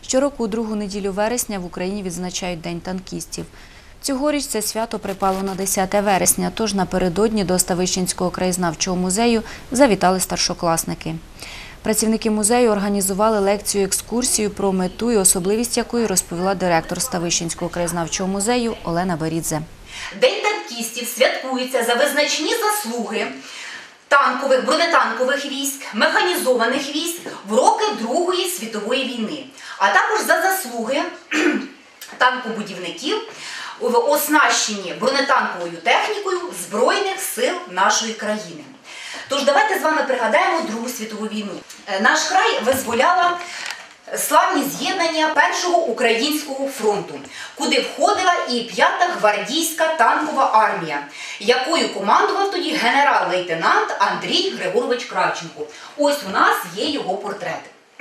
Щороку у другу неділю вересня в Україні відзначають День танкістів. Цьогоріч це свято припало на 10 вересня, тож напередодні до Ставищенського краєзнавчого музею завітали старшокласники. Працівники музею організували лекцію-екскурсію про мету і особливість якої розповіла директор Ставищенського краєзнавчого музею Олена Берідзе. День танкістів святкується за визначні заслуги танкових, бронетанкових військ, механізованих військ в роки Другої світової війни, а також за заслуги танкобудівників в оснащенні бронетанковою технікою Збройних сил нашої країни. Тож давайте з вами пригадаємо Другу світову війну. Наш край визволяла славні з'єднання Першого українського фронту, куди входила і 5-та гвардійська танкова армія, якою командував тоді генерал-лейтенант Андрій Григорович Кравченко. Ось у нас є його портрет.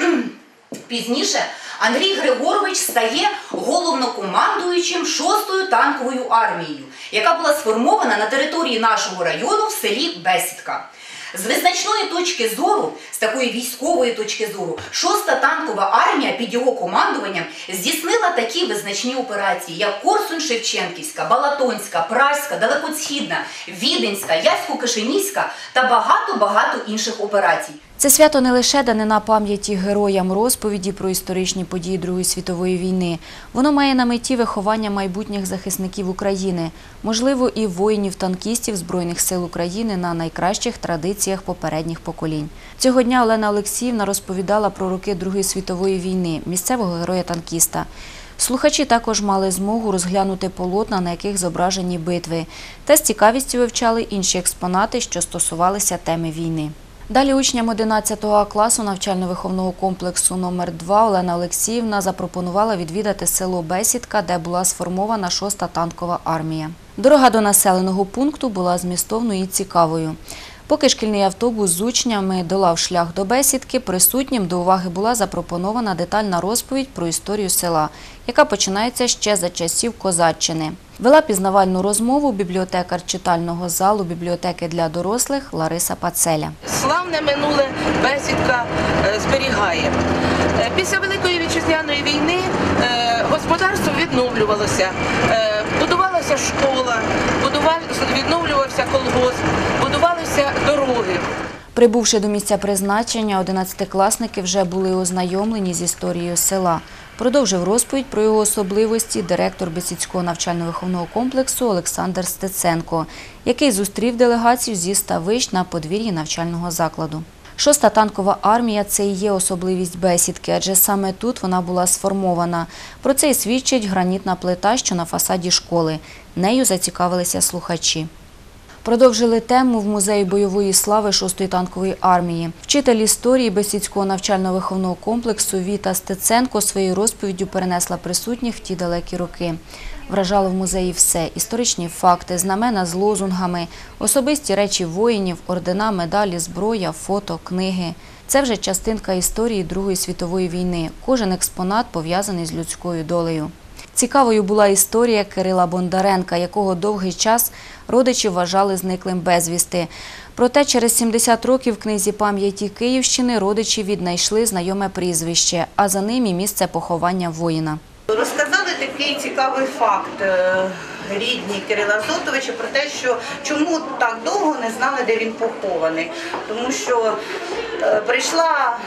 Пізніше Андрій Григорович стає головнокомандуючим 6-ю танковою армією, яка була сформована на території нашого району в селі Бесідка. З визначної точки зору, з такої військової точки зору, 6-та танкова армія під його командуванням здійснила такі визначні операції, як Корсунь-Шевченківська, Балатонська, Празька, Далекосхідна, Віденська, Ясько-Кишинівська та багато-багато інших операцій. Це свято не лише данина пам'яті героям розповіді про історичні події Другої світової війни. Воно має на меті виховання майбутніх захисників України, можливо, і воїнів-танкістів Збройних сил України на найкращих традиціях попередніх поколінь. Цього дня Олена Олексіївна розповідала про роки Другої світової війни, місцевого героя-танкіста. Слухачі також мали змогу розглянути полотна, на яких зображені битви, та з цікавістю вивчали інші експонати, що стосувалися теми війни. Далі учням 11 класу навчально-виховного комплексу номер 2 Олена Олексіївна запропонувала відвідати село Бесідка, де була сформована 6-та танкова армія. Дорога до населеного пункту була змістовною і цікавою. Поки шкільний автобус з учнями долав шлях до Бесідки, присутнім до уваги була запропонована детальна розповідь про історію села, яка починається ще за часів Козаччини. Вела пізнавальну розмову бібліотекар читального залу бібліотеки для дорослих Лариса Пацеля. Славне минуле Бесідка зберігає. Після Великої Вітчизняної війни господарство відновлювалося, будувалася школа, відновлювався колгосп, будувалися дороги. Прибувши до місця призначення, 11-класники вже були ознайомлені з історією села. Продовжив розповідь про його особливості директор Бесідського навчально-виховного комплексу Олександр Стеценко, який зустрів делегацію зі Ставищ на подвір'ї навчального закладу. 6-та танкова армія – це і є особливість Бесідки, адже саме тут вона була сформована. Про це й свідчить гранітна плита, що на фасаді школи. Нею зацікавилися слухачі. Продовжили тему в музеї бойової слави 6-ї танкової армії. Вчитель історії Бесідського навчально-виховного комплексу Віта Стеценко своєю розповіддю перенесла присутніх в ті далекі роки. Вражало в музеї все – історичні факти, знамена з лозунгами, особисті речі воїнів, ордена, медалі, зброя, фото, книги. Це вже частинка історії Другої світової війни. Кожен експонат пов'язаний з людською долею. Цікавою була історія Кирила Бондаренка, якого довгий час родичі вважали зниклим безвісти. Проте через 70 років в книзі пам'яті Київщини родичі віднайшли знайоме прізвище, а за ним і місце поховання воїна. Розказали такий цікавий факт рідні Кирила Зотовича про те, що чому так довго не знали, де він похований. Тому що прийшла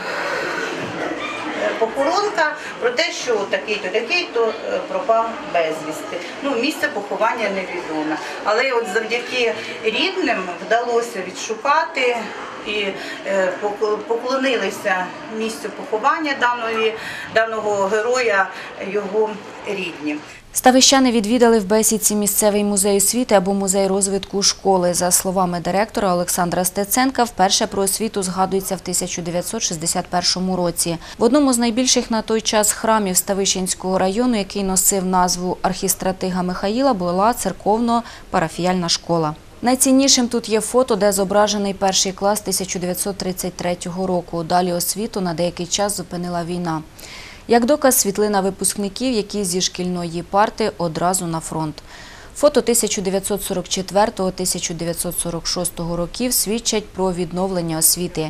похоронка про те, що такий-то пропав безвісти. Місце поховання невідоме. Але от завдяки рідним вдалося відшукати і поклонилися місцю поховання даного героя його рідні. Ставищани відвідали в Бесідці місцевий музей освіти або музей розвитку школи. За словами директора Олександра Стеценка, вперше про освіту згадується в 1961 році. В одному з найбільших на той час храмів Ставищенського району, який носив назву архістратига Михаїла, була церковно-парафіяльна школа. Найціннішим тут є фото, де зображений перший клас 1933 року. Далі освіту на деякий час зупинила війна. Як доказ, світлина випускників, які зі шкільної парти одразу на фронт. Фото 1944-1946 років свідчать про відновлення освіти.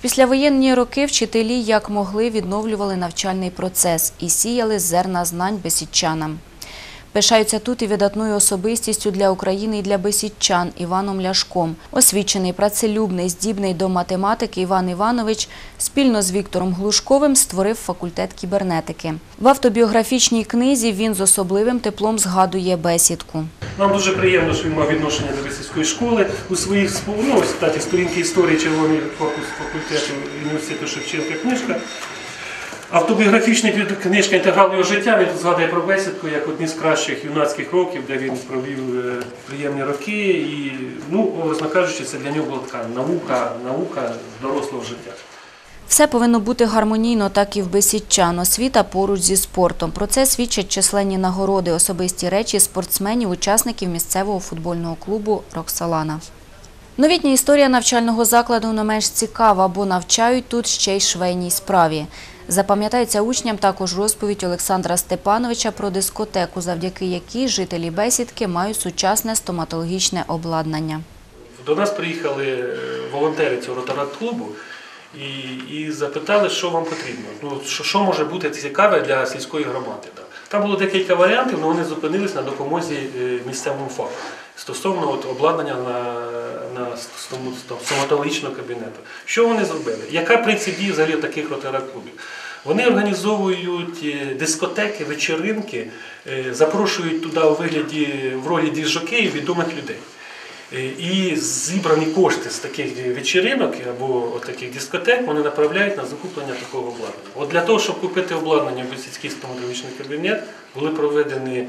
Післявоєнні роки вчителі як могли відновлювали навчальний процес і сіяли зерна знань бесідчанам. Пишаються тут і видатною особистістю для України і для бесідчан Іваном Ляшком. Освічений, працелюбний, здібний до математики Іван Іванович спільно з Віктором Глушковим створив факультет кібернетики. В автобіографічній книзі він з особливим теплом згадує бесідку. Нам дуже приємно, що він мав відношення до Бесідської школи. У своїх сторінки історії червоний корпус факультету університету Шевченка книжка. Автобіографічна книжка «Інтеграл його життя», він тут згадує про Бесідку як одні з кращих юнацьких років, де він провів приємні роки. І, образно кажучи, це для нього була така наука дорослого життя. Все повинно бути гармонійно, так і в бесідчан. Освіта поруч зі спортом. Про це свідчать численні нагороди, особисті речі спортсменів, учасників місцевого футбольного клубу «Роксолана». Новітня історія навчального закладу не менш цікава, бо навчають тут ще й швейній справі. Запам'ятається учням також розповідь Олександра Степановича про дискотеку, завдяки якій жителі Бесідки мають сучасне стоматологічне обладнання. До нас приїхали волонтери цього ротаракт-клубу і запитали, що вам потрібно, що може бути цікаве для сільської громади. Там було декілька варіантів, але вони зупинились на допомозі місцевому ФАПу стосовно обладнання на стоматологічного кабінету. Що вони зробили? Яка принцип дії взагалі таких ротаракт-клубів? Вони організовують дискотеки, вечіринки, запрошують туди в ролі діжокеїв відомих людей. І зібрані кошти з таких вечіринок або таких дискотек вони направляють на закуплення такого обладнання. От для того, щоб купити обладнання в Бесідський стоматологічний кабінет, були проведені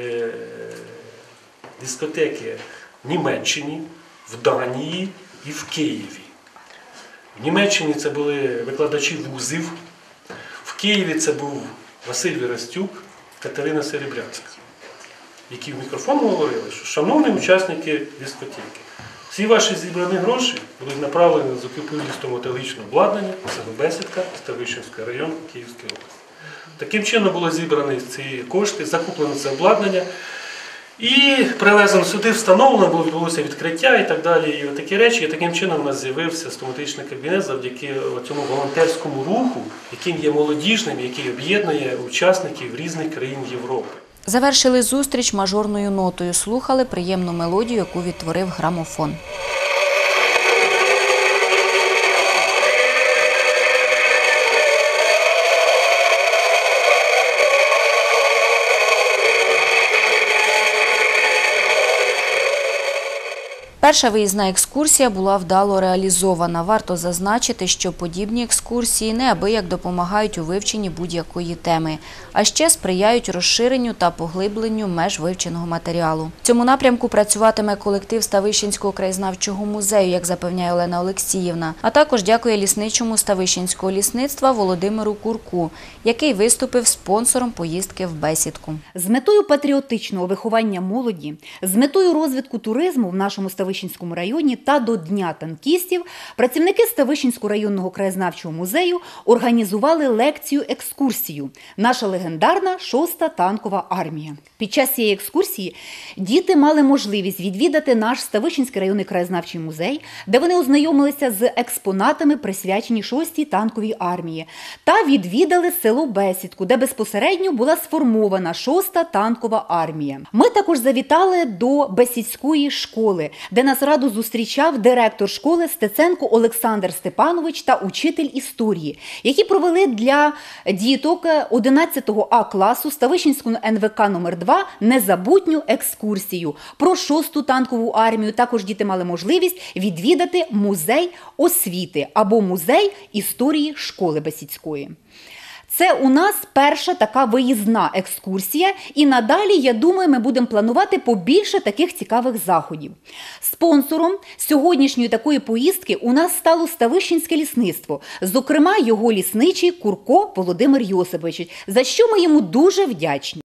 дискотеки в Німеччині, в Данії і в Києві. В Німеччині це були викладачі вузів, в Києві це був Василь Вірастюк, Катерина Серебрянська, які в мікрофон говорили, що шановні учасники дискотеки, всі ваші зібрані гроші будуть направлені на закупівлю стоматологічного обладнання, село Бесідка, Ставищенський район, Київської області. Таким чином були зібрані ці кошти, закуплено це обладнання і привезено сюди, встановлено, відбулося відкриття і так далі, і такі речі. І таким чином у нас з'явився стоматологічний кабінет завдяки цьому волонтерському руху, який є молодіжним, який об'єднує учасників різних країн Європи. Завершили зустріч мажорною нотою, слухали приємну мелодію, яку відтворив грамофон. Перша виїзна екскурсія була вдало реалізована. Варто зазначити, що подібні екскурсії неабияк допомагають у вивченні будь-якої теми, а ще сприяють розширенню та поглибленню меж вивченого матеріалу. В цьому напрямку працюватиме колектив Ставищенського краєзнавчого музею, як запевняє Олена Олексіївна, а також дякує лісничому Ставищенського лісництва Володимиру Курку, який виступив спонсором поїздки в Бесідку. З метою патріотичного виховання молоді, з метою розвитку туризму в нашому Ставищенському районі та до Дня танкістів працівники Ставищенського районного краєзнавчого музею організували лекцію-екскурсію «Наша легендарна 6-та танкова армія». Під час цієї екскурсії діти мали можливість відвідати наш Ставищенський районний краєзнавчий музей, де вони ознайомилися з експонатами, присвячені 6-й танковій армії, та відвідали село Бесідку, де безпосередньо була сформована 6-та танкова армія. Ми також завітали до Бесідської школи, де нас радо зустрічав директор школи Стеценко Олександр Степанович та учитель історії, які провели для діток 11 А класу Ставищенського НВК номер 2 незабутню екскурсію про 6-ту танкову армію. Також діти мали можливість відвідати музей освіти або музей історії школи Бесідської. Це у нас перша така виїзна екскурсія, і надалі, я думаю, ми будемо планувати побільше таких цікавих заходів. Спонсором сьогоднішньої такої поїздки у нас стало Ставищенське лісництво, зокрема його лісничий Курко Володимир Йосипович, за що ми йому дуже вдячні.